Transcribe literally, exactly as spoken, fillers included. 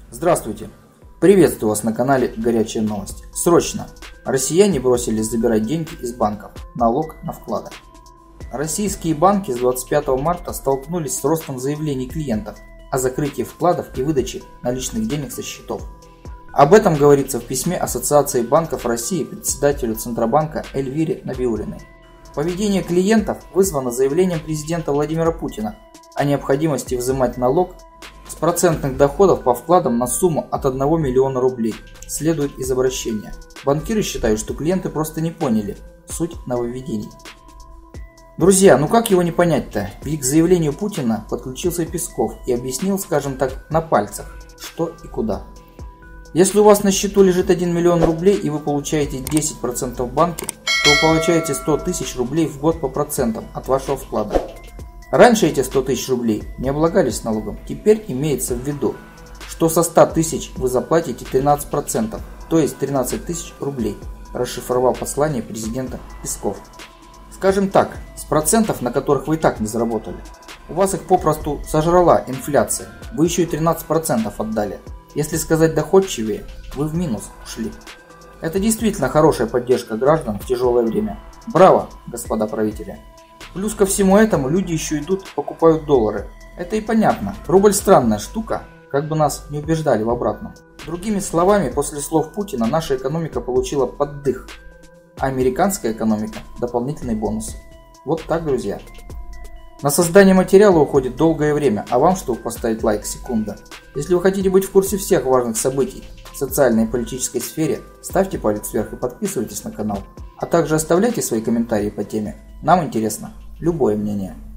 Здравствуйте! Приветствую вас на канале Горячая новость. Срочно! Россияне бросились забирать деньги из банков. Налог на вклады. Российские банки с двадцать пятого марта столкнулись с ростом заявлений клиентов о закрытии вкладов и выдаче наличных денег со счетов. Об этом говорится в письме Ассоциации банков России председателю Центробанка Эльвире Набиуллиной. Поведение клиентов вызвано заявлением президента Владимира Путина о необходимости взимать налог с процентных доходов по вкладам на сумму от одного миллиона рублей, следует из обращения. Банкиры считают, что клиенты просто не поняли суть нововведений. Друзья, ну как его не понять-то? Ведь к заявлению Путина подключился Песков и объяснил, скажем так, на пальцах, что и куда. Если у вас на счету лежит один миллион рублей и вы получаете десять процентов в банке, то вы получаете сто тысяч рублей в год по процентам от вашего вклада. Раньше эти сто тысяч рублей не облагались налогом, теперь имеется в виду, что со ста тысяч вы заплатите тринадцать процентов, то есть тринадцать тысяч рублей, расшифровал послание президента Песков. Скажем так, с процентов, на которых вы и так не заработали. У вас их попросту сожрала инфляция, вы еще и тринадцать процентов отдали. Если сказать доходчивее, вы в минус ушли. Это действительно хорошая поддержка граждан в тяжелое время. Браво, господа правители! Плюс ко всему этому люди еще идут покупают доллары. Это и понятно. Рубль странная штука, как бы нас не убеждали в обратном. Другими словами, после слов Путина наша экономика получила поддых, а американская экономика дополнительный бонус. Вот так, друзья. На создание материала уходит долгое время, а вам, чтобы поставить лайк, секунда. Если вы хотите быть в курсе всех важных событий в социальной и политической сфере, ставьте палец вверх и подписывайтесь на канал. А также оставляйте свои комментарии по теме. Нам интересно любое мнение.